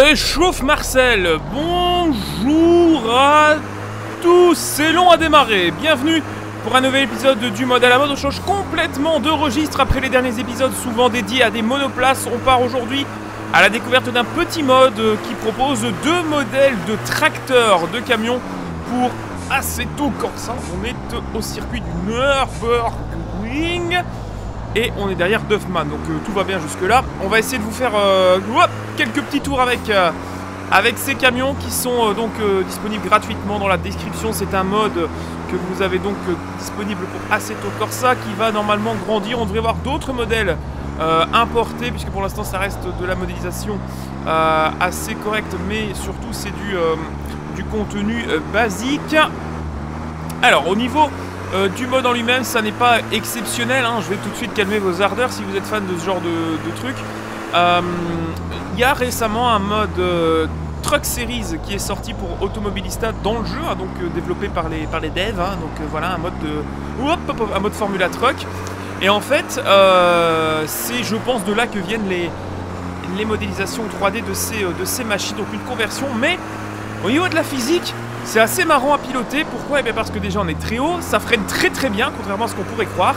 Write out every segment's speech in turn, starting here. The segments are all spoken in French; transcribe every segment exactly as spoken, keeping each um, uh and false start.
Réchauffe Marcel, bonjour à tous, c'est long à démarrer, bienvenue pour un nouvel épisode du mode à la mode. On change complètement de registre après les derniers épisodes souvent dédiés à des monoplaces. On part aujourd'hui à la découverte d'un petit mode qui propose deux modèles de tracteurs, de camions pour Assetto Corsa. On est au circuit du Nürburgring et on est derrière Duffman, donc euh, tout va bien jusque là. On va essayer de vous faire euh, hop, quelques petits tours avec, euh, avec ces camions qui sont euh, donc euh, disponibles gratuitement dans la description. C'est un mode que vous avez donc euh, disponible pour Assetto Corsa qui va normalement grandir. On devrait voir d'autres modèles euh, importés puisque pour l'instant ça reste de la modélisation euh, assez correcte, mais surtout c'est du, euh, du contenu euh, basique. Alors au niveau Euh, du mode en lui-même, ça n'est pas exceptionnel, hein. Je vais tout de suite calmer vos ardeurs si vous êtes fan de ce genre de, de truc. Euh, Il y a récemment un mode euh, Truck Series qui est sorti pour Automobilista dans le jeu, hein, donc euh, développé par les, par les devs, hein, donc euh, voilà un mode de hop, hop, hop, un mode Formula Truck. Et en fait, euh, c'est je pense de là que viennent les, les modélisations trois D de ces, de ces machines, donc une conversion, mais au niveau de la physique, c'est assez marrant à piloter. Pourquoi? Eh bien parce que déjà on est très haut, ça freine très très bien, contrairement à ce qu'on pourrait croire.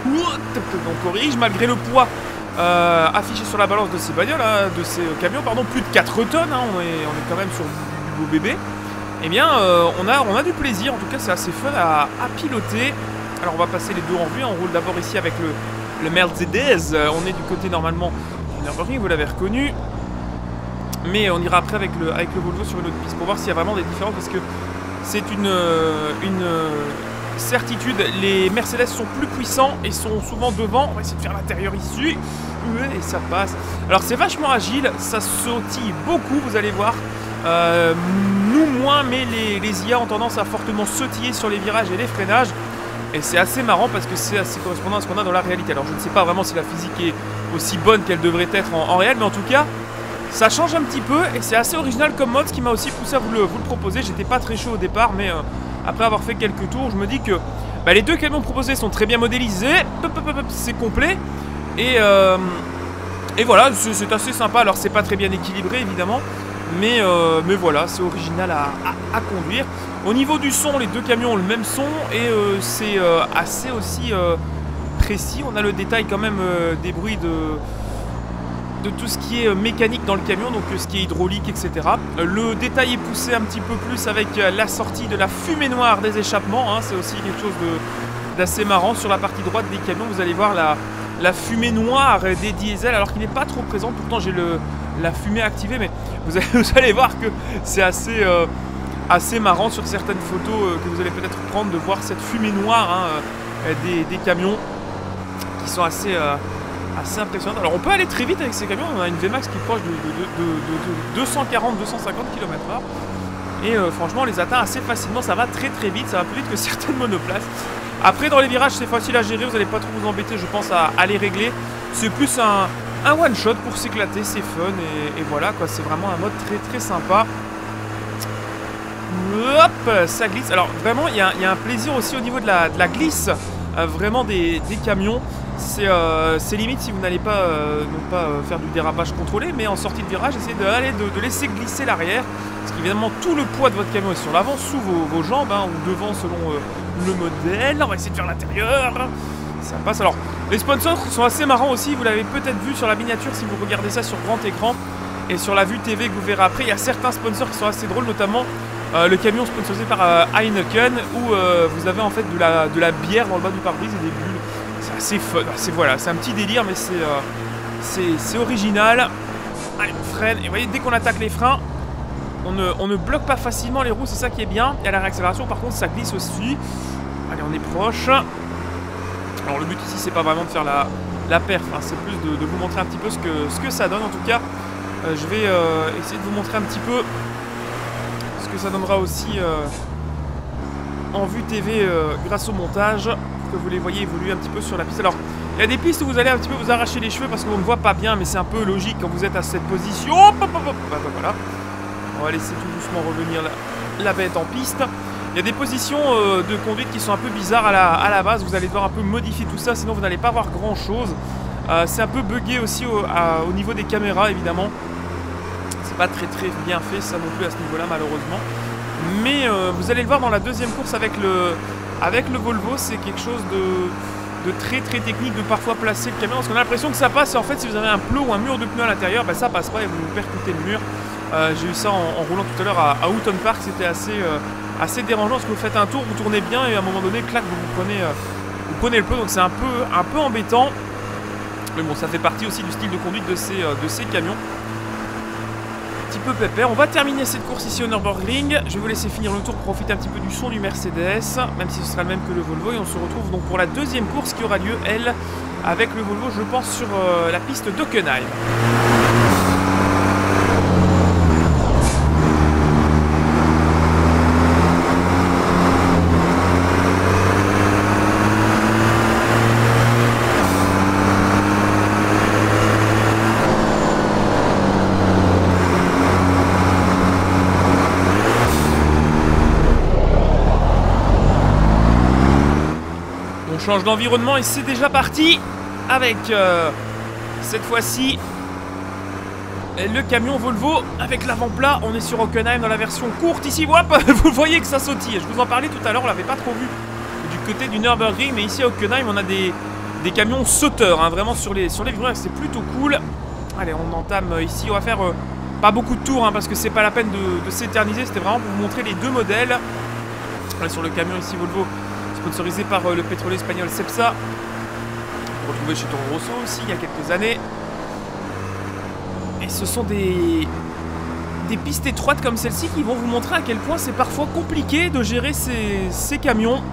On corrige, malgré le poids euh, affiché sur la balance de ces bagnoles, hein, de ces camions, pardon, plus de quatre tonnes, hein, on, est, on est quand même sur du, du beau bébé. Eh bien euh, on, a, on a du plaisir, en tout cas c'est assez fun à, à piloter. Alors on va passer les deux en vue, on roule d'abord ici avec le, le Mercedes, on est du côté normalement du Nürburgring, vous l'avez reconnu. Mais on ira après avec le, avec le Volvo sur une autre piste pour voir s'il y a vraiment des différences, parce que c'est une, une certitude, les Mercedes sont plus puissants et sont souvent devant. On va essayer de faire l'intérieur ici, et ça passe. Alors c'est vachement agile, ça sautille beaucoup, vous allez voir. Euh, nous moins, mais les, les I A ont tendance à fortement sautiller sur les virages et les freinages. Et c'est assez marrant parce que c'est assez correspondant à ce qu'on a dans la réalité. Alors je ne sais pas vraiment si la physique est aussi bonne qu'elle devrait être en, en réel, mais en tout cas ça change un petit peu et c'est assez original comme mode, ce qui m'a aussi poussé à vous le, vous le proposer. J'étais pas très chaud au départ, mais euh, après avoir fait quelques tours, je me dis que bah, les deux camions proposés sont très bien modélisés, c'est complet et, euh, et voilà, c'est assez sympa. Alors c'est pas très bien équilibré évidemment, mais, euh, mais voilà, c'est original à, à, à conduire. Au niveau du son, les deux camions ont le même son et euh, c'est euh, assez aussi euh, précis. On a le détail quand même euh, des bruits de... de tout ce qui est mécanique dans le camion, donc ce qui est hydraulique, et cetera. Le détail est poussé un petit peu plus avec la sortie de la fumée noire des échappements, hein. C'est aussi quelque chose d'assez marrant. Sur la partie droite des camions, vous allez voir la, la fumée noire des diesels, alors qu'il n'est pas trop présent. Pourtant, j'ai la fumée activée, mais vous allez, vous allez voir que c'est assez, euh, assez marrant sur certaines photos euh, que vous allez peut-être prendre, de voir cette fumée noire, hein, euh, des, des camions qui sont assez... Euh, assez impressionnante. Alors on peut aller très vite avec ces camions, on a une V max qui est proche de, de, de, de, de deux cent quarante à deux cent cinquante kilomètres heure et euh, franchement on les atteint assez facilement, ça va très très vite, ça va plus vite que certaines monoplaces. Après dans les virages c'est facile à gérer, vous n'allez pas trop vous embêter je pense à, à les régler. C'est plus un, un one shot pour s'éclater, c'est fun et, et voilà quoi, c'est vraiment un mode très très sympa. Hop, ça glisse. Alors vraiment il y, y a un plaisir aussi au niveau de la, de la glisse, euh, vraiment des, des camions. C'est euh, limite si vous n'allez pas, euh, non pas euh, faire du dérapage contrôlé, mais en sortie de virage, essayez de, aller, de, de laisser glisser l'arrière. Parce qu'évidemment, tout le poids de votre camion est sur l'avant, sous vos, vos jambes, hein, ou devant selon euh, le modèle. On va essayer de faire l'intérieur. Ça passe. Alors, les sponsors sont assez marrants aussi. Vous l'avez peut-être vu sur la miniature si vous regardez ça sur grand écran. Et sur la vue T V que vous verrez après, il y a certains sponsors qui sont assez drôles, notamment euh, le camion sponsorisé par euh, Heineken, où euh, vous avez en fait de la, de la bière dans le bas du pare-brise et des bulles. C'est fun, c'est voilà, c'est un petit délire, mais c'est euh, c'est original. Allez, on freine, et vous voyez, dès qu'on attaque les freins, on ne, on ne bloque pas facilement les roues, c'est ça qui est bien. Et à la réaccélération, par contre, ça glisse aussi. Allez, on est proche. Alors le but ici, c'est pas vraiment de faire la, la perf, hein, c'est plus de, de vous montrer un petit peu ce que, ce que ça donne. En tout cas, euh, je vais euh, essayer de vous montrer un petit peu ce que ça donnera aussi euh, en vue T V euh, grâce au montage, que vous les voyez évoluer un petit peu sur la piste. Alors, il y a des pistes où vous allez un petit peu vous arracher les cheveux parce qu'on ne voit pas bien, mais c'est un peu logique quand vous êtes à cette position. Hop, hop, hop, hop. Bah, bah, voilà. On va laisser tout doucement revenir la, la bête en piste. Il y a des positions euh, de conduite qui sont un peu bizarres à la, à la base. Vous allez devoir un peu modifier tout ça, sinon vous n'allez pas voir grand chose. Euh, c'est un peu buggé aussi au, à, au niveau des caméras, évidemment. C'est pas très très bien fait ça non plus à ce niveau-là malheureusement. Mais euh, vous allez le voir dans la deuxième course avec le, avec le Volvo, c'est quelque chose de, de très très technique de parfois placer le camion. Parce qu'on a l'impression que ça passe et en fait si vous avez un plot ou un mur de pneus à l'intérieur, ben, ça passe pas et vous percutez le mur. Euh, J'ai eu ça en, en roulant tout à l'heure à, à Houghton Park, c'était assez, euh, assez dérangeant parce que vous faites un tour, vous tournez bien et à un moment donné, clac, vous, vous prenez, euh, vous prenez le plot, donc c'est un peu, un peu embêtant. Mais bon, ça fait partie aussi du style de conduite de ces, euh, de ces camions. Un petit peu pépère. On va terminer cette course ici au Nürburgring. Je vais vous laisser finir le tour pour profiter un petit peu du son du Mercedes, même si ce sera le même que le Volvo. Et on se retrouve donc pour la deuxième course qui aura lieu, elle, avec le Volvo, je pense, sur euh, la piste d'Hockenheim. Change d'environnement et c'est déjà parti avec euh, cette fois-ci le camion Volvo avec l'avant-plat. On est sur Hockenheim dans la version courte ici. Hop, vous voyez que ça sautille. Je vous en parlais tout à l'heure, on l'avait pas trop vu du côté du Nürburgring, mais ici à Hockenheim on a des, des camions sauteurs, hein, vraiment sur les, sur les virages, c'est plutôt cool. Allez, on entame ici, on va faire euh, pas beaucoup de tours hein, parce que c'est pas la peine de, de s'éterniser, c'était vraiment pour vous montrer les deux modèles. On est sur le camion ici Volvo, sponsorisé par euh, le pétrolier espagnol Cepsa, retrouvé chez Toro Rosso aussi il y a quelques années. Et ce sont des, des pistes étroites comme celle-ci qui vont vous montrer à quel point c'est parfois compliqué de gérer ces, ces camions.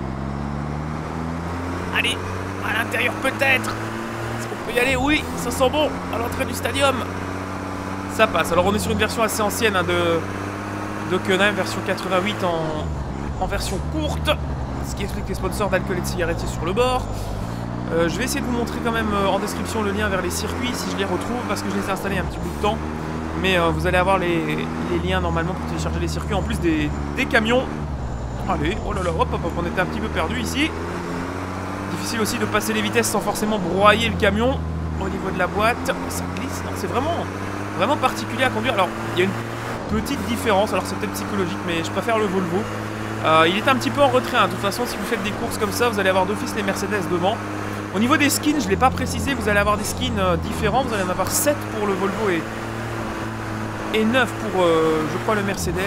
Allez, à l'intérieur peut-être. Est-ce qu'on peut y aller? Oui, ça sent bon à l'entrée du stadium. Ça passe. Alors on est sur une version assez ancienne hein, de d'Hockenheim, version quatre-vingt-huit en, en version courte. Ce qui explique les sponsors d'alcool et de cigarettiers sur le bord. Euh, je vais essayer de vous montrer quand même euh, en description le lien vers les circuits si je les retrouve parce que je les ai installés un petit bout de temps. Mais euh, vous allez avoir les, les liens normalement pour télécharger les circuits en plus des, des camions. Allez, oh là là, hop, hop, hop, on était un petit peu perdu ici. Difficile aussi de passer les vitesses sans forcément broyer le camion au niveau de la boîte. Ça glisse, non, c'est vraiment, vraiment particulier à conduire. Alors, il y a une petite différence, alors c'est peut-être psychologique, mais je préfère le Volvo. Euh, il est un petit peu en retrait, hein. De toute façon si vous faites des courses comme ça vous allez avoir d'office les Mercedes devant. Au niveau des skins, je ne l'ai pas précisé, vous allez avoir des skins euh, différents, vous allez en avoir sept pour le Volvo et, et neuf pour euh, je crois le Mercedes.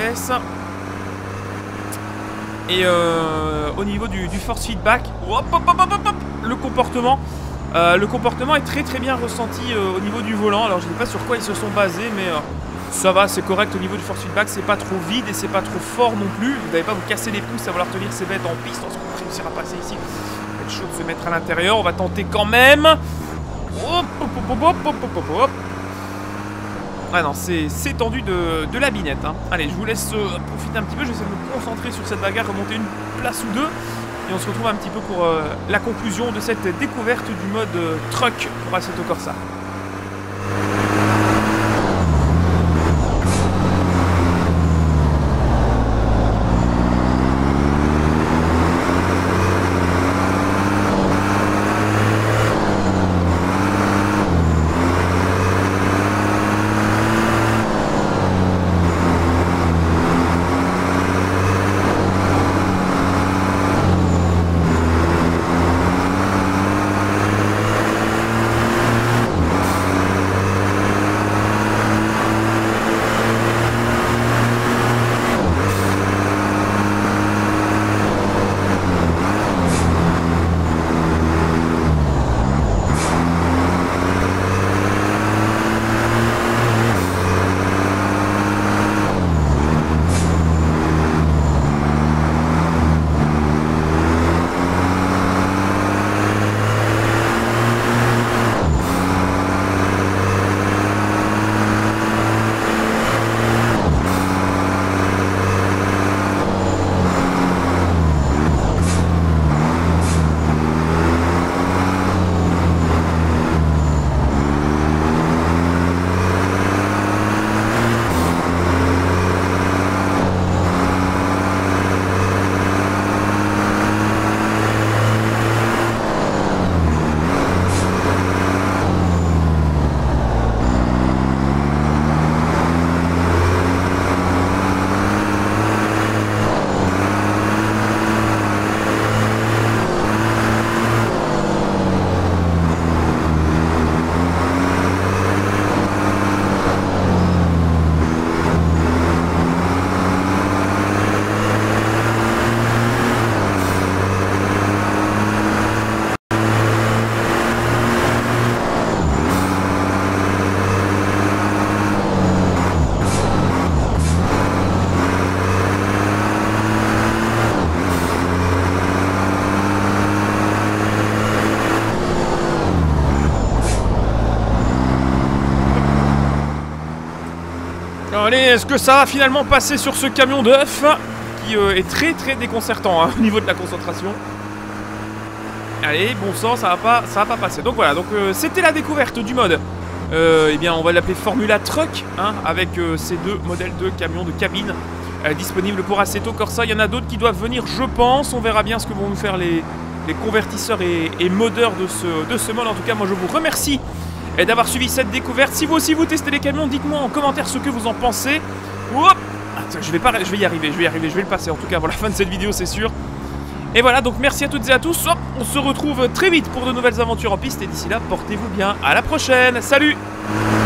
Et euh, au niveau du, du force feedback, hop, hop, hop, hop, hop, le comportement euh, le comportement est très très bien ressenti euh, au niveau du volant. Alors je ne sais pas sur quoi ils se sont basés mais euh, ça va, c'est correct au niveau du force feedback, c'est pas trop vide et c'est pas trop fort non plus. Vous n'allez pas vous casser les pouces à vouloir tenir ces bêtes en piste. On va réussir à passer ici. Ça va être chaud de se mettre à l'intérieur. On va tenter quand même. Hop, hop, hop, hop, hop, hop, hop, hop. Ah non, c'est tendu de, de la binette. Hein. Allez, je vous laisse euh, profiter un petit peu. Je vais essayer de me concentrer sur cette bagarre, remonter une place ou deux. Et on se retrouve un petit peu pour euh, la conclusion de cette découverte du mode euh, truck pour Assetto Corsa. Allez, est-ce que ça va finalement passer sur ce camion d'œuf qui euh, est très très déconcertant hein, au niveau de la concentration. Allez, bon sang, ça va pas, ça va pas passer. Donc voilà, donc euh, c'était la découverte du mode. Euh, eh bien, on va l'appeler Formula Truck, hein, avec euh, ces deux modèles de camions de cabine euh, disponibles pour Assetto Corsa. Il y en a d'autres qui doivent venir, je pense. On verra bien ce que vont nous faire les, les convertisseurs et, et modeurs de ce, de ce mode. En tout cas, moi, je vous remercie d'avoir suivi cette découverte. Si vous aussi vous testez les camions, dites-moi en commentaire ce que vous en pensez. Hop, je vais pas, je vais y arriver, je vais y arriver, je vais le passer en tout cas avant la fin de cette vidéo, c'est sûr. Et voilà, donc merci à toutes et à tous. Hop, on se retrouve très vite pour de nouvelles aventures en piste et d'ici là, portez-vous bien. À la prochaine. Salut.